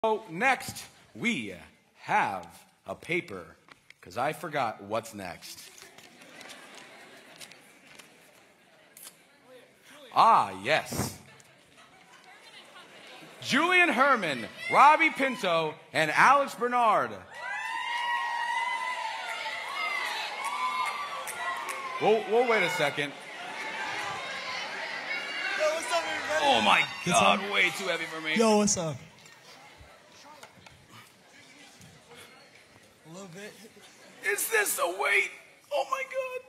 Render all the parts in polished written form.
So next, we have a paper, because I forgot what's next. Ah, yes. Julian Herman, Robbie Pinto, and Alex Bernard. We'll wait a second. Yo, what's up, everybody? Oh my God, way too heavy for me. Yo, what's up? A little bit. Is this a weight? Oh my God.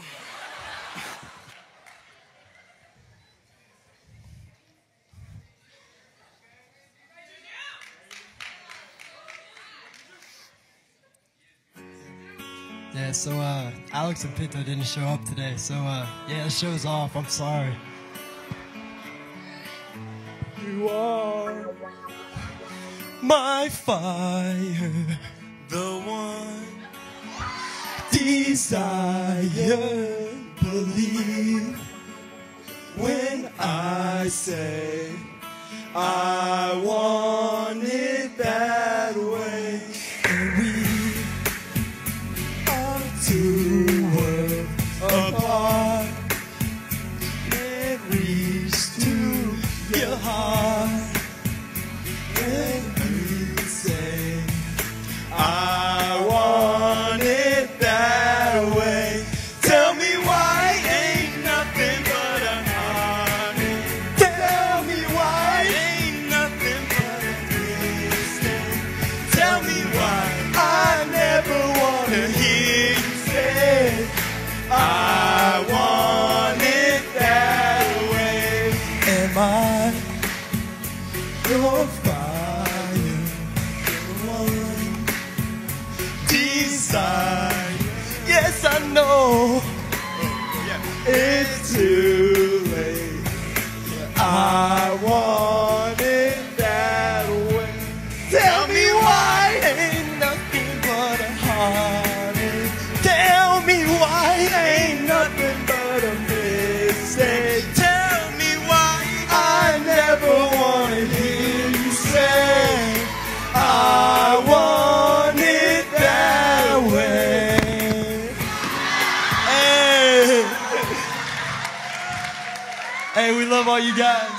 Yeah, so Alex and Pinto didn't show up today, so yeah, the show's off. I'm sorry. You are my fire, the one desire. Believe when I say I want it that way. And we two worlds apart, and reach to your heart. When you say I want it that way, tell me why ain't nothing but a heartache. Tell me why ain't nothing but a mistake. Tell me why I never wanna hear you say I want it that way. Am I your fire, your one desire? Yes, I know it's too late. I want it that way. Tell me why ain't nothing but a heartache. Tell me why ain't nothing but a mistake. Tell me why I never want to hear you say I want it that way. Hey, hey, we love all you guys.